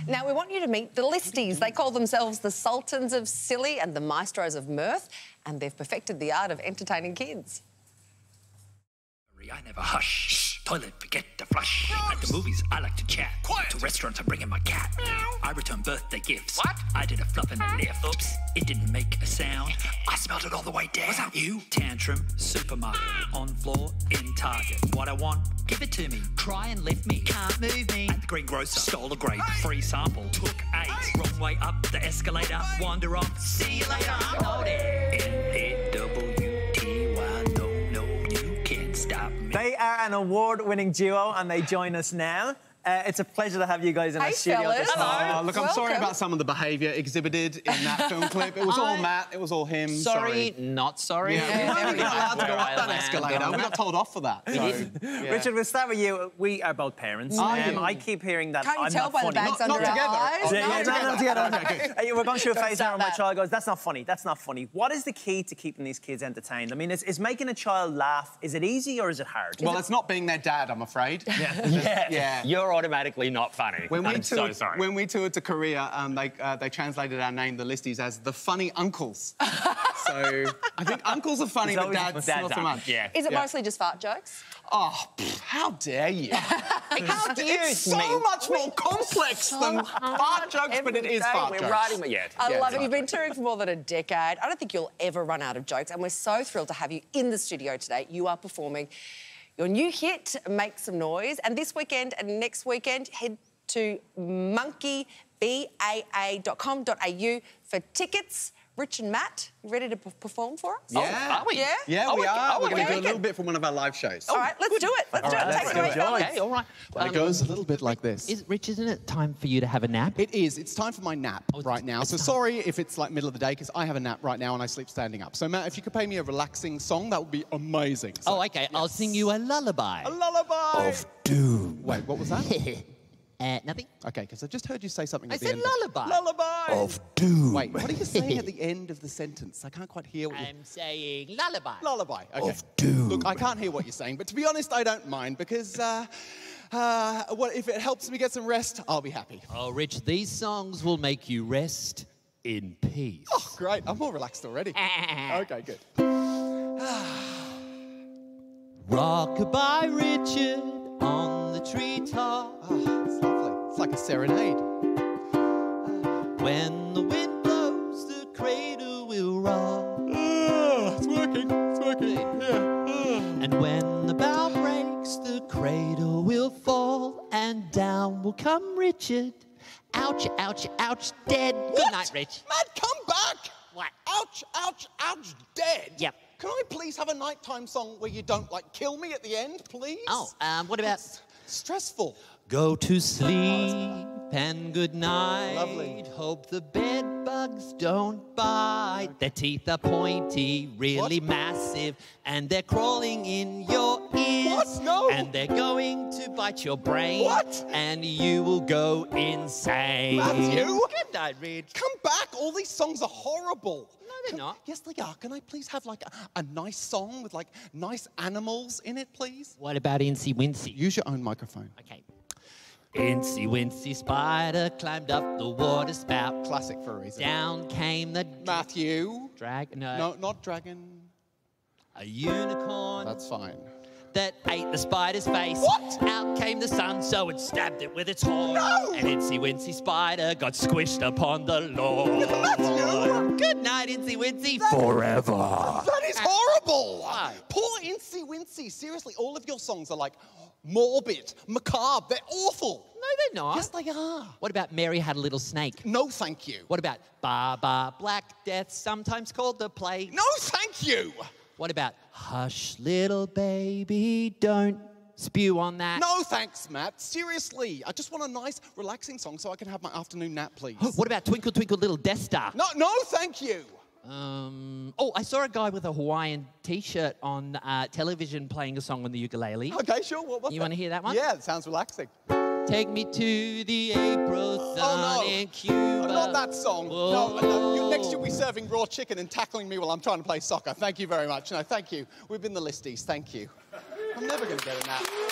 Now, we want you to meet the Listies. They call themselves the Sultans of Silly and the Maestros of Mirth, and they've perfected the art of entertaining kids. I never hush. Toilet, forget to flush. At the movies, I like to chat. Quiet. To restaurants, I bring in my cat. Meow. I return birthday gifts. What? I did a fluff and a lift. Oops. It didn't make a sound. I smelled it all the way down. Was that you? Tantrum, supermarket, on floor, in Target. What I want, give it to me. Try and lift me. Can't move me. At the greengrocer, stole a grape. Free sample. Took 8. Wrong way up the escalator. Wander off. See you later. I'm not They are an award-winning duo and they join us now. It's a pleasure to have you guys in our studio. Fellas. Hello. Look, I'm sorry about some of the behaviour exhibited in that film clip. It was all Matt, it was all him. Sorry, not sorry. Yeah, we weren't allowed to go up that escalator. We got told off for that. So, yeah. Richard, we'll start with you. We are both parents. I keep hearing that Can't you I'm tell not by funny. the bags under our eyes? Not together. Okay. We're going through a phase now where my child goes, that's not funny, that's not funny. What is the key to keeping these kids entertained? I mean, is making a child laugh, is it easy or is it hard? Well, it's not being their dad, I'm afraid. Yeah. You're automatically not funny. I'm so sorry. When we toured to Korea, they translated our name, the Listies, as the funny uncles. So I think uncles are funny, but dads not so much. Yeah. Is it mostly just fart jokes? Oh, how dare you? It's so much more complex than fart jokes, but it is fart jokes. We're writing it yet. I love it. You've been touring for more than a decade. I don't think you'll ever run out of jokes, and we're so thrilled to have you in the studio today. You are performing your new hit, Make Some Noise, and this weekend and next weekend, head to monkeybaa.com.au for tickets. Rich and Matt, you ready to perform for us? Yeah. Are we? Yeah? Yeah, we are. We're going to do a okay. little bit from one of our live shows. All right, let's do it. Let's do it. Take it away. Okay, all right. Well, it goes a little bit like this. Rich, isn't it time for you to have a nap? It is. It's time for my nap right now. So sorry if it's like middle of the day, because I have a nap right now and I sleep standing up. So, Matt, if you could play me a relaxing song, that would be amazing. So, Oh, okay. Yes. I'll sing you a lullaby. A lullaby! Of doom. Wait, what was that? Nothing. Okay, because I just heard you say something I at the said end. lullaby. Lullaby! Of doom. Wait, what are you saying at the end of the sentence? I can't quite hear what I'm saying lullaby. Lullaby, okay. Of doom. Look, I can't hear what you're saying, but to be honest, I don't mind, because if it helps me get some rest, I'll be happy. Oh, Rich, these songs will make you rest in peace. Oh, great. I'm more relaxed already. Okay, good. Rockabye Richard on the treetop. Oh, it's lovely. It's like a serenade. When the wind blows, the cradle will rock. It's working. It's working. Yeah. And when the bough breaks, the cradle will fall, and down will come Richard. Ouch, ouch, ouch, dead. What? Good night, Rich. Matt, come back! What? Ouch, ouch, ouch, dead? Yep. Can I please have a nighttime song where you don't, like, kill me at the end, please? Oh, what about... It's stressful. Go to sleep and good night. Lovely. Hope the bed bugs don't bite. Their teeth are pointy, really massive, and they're crawling in your ears. What? No. And they're going to bite your brain. What? And you will go insane. Matthew? Good night, Rich. Come back. All these songs are horrible. No, they're not. Yes, they are. Can I please have, like, a nice song with, like, nice animals in it, please? What about Incy Wincy? Use your own microphone. Okay. Incy Wincy Spider climbed up the water spout. Classic for a reason. Down came the... Matthew. Dragon? No, not dragon. A unicorn. That's fine. That ate the spider's face. What? Out came the sun, so it stabbed it with its horn. No! And Incy Wincy Spider got squished upon the lawn. Matthew! Good night, Incy Wincy. Forever. That is horrible! Why? Poor Incy Wincy. Seriously, all of your songs are, like, morbid, macabre. They're awful. No, they're not. Yes, they are. What about Mary Had a Little Snake? No, thank you. What about Baba Black Death, sometimes called the plague? No, thank you. What about Hush, little baby, don't spew on that? No, thanks, Matt. Seriously, I just want a nice, relaxing song so I can have my afternoon nap, please. What about Twinkle, Twinkle, Little Death Star? No, thank you. Oh, I saw a guy with a Hawaiian T-shirt on television playing a song on the ukulele. Okay, sure. What's You want to hear that one? Yeah, it sounds relaxing. Take me to the April sun in Cuba. Not that song. Whoa. No. Next you'll be serving raw chicken and tackling me while I'm trying to play soccer. Thank you very much. No, thank you. We've been the Listies. Thank you. I'm never going to get a nap.